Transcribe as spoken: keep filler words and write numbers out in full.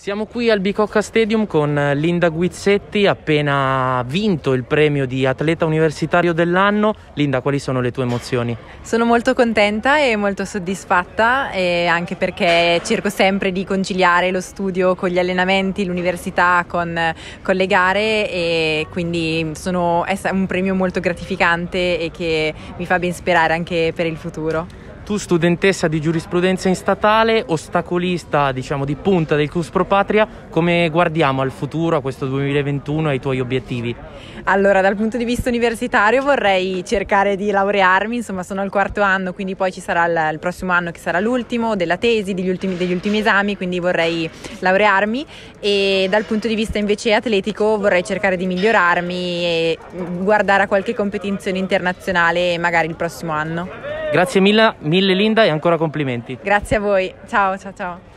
Siamo qui al Bicocca Stadium con Linda Guizzetti, appena vinto il premio di atleta universitario dell'anno. Linda, quali sono le tue emozioni? Sono molto contenta e molto soddisfatta, e anche perché cerco sempre di conciliare lo studio con gli allenamenti, l'università con, con le gare, e quindi sono, è un premio molto gratificante e che mi fa ben sperare anche per il futuro. Tu, studentessa di giurisprudenza in statale, ostacolista diciamo di punta del C U S Pro Patria, come guardiamo al futuro, a questo duemilaventuno e ai tuoi obiettivi? Allora, dal punto di vista universitario vorrei cercare di laurearmi, insomma sono al quarto anno, quindi poi ci sarà il, il prossimo anno che sarà l'ultimo della tesi, degli ultimi, degli ultimi esami, quindi vorrei laurearmi. E dal punto di vista invece atletico vorrei cercare di migliorarmi e guardare a qualche competizione internazionale magari il prossimo anno. Grazie mille, mille Linda, e ancora complimenti. Grazie a voi, ciao ciao ciao.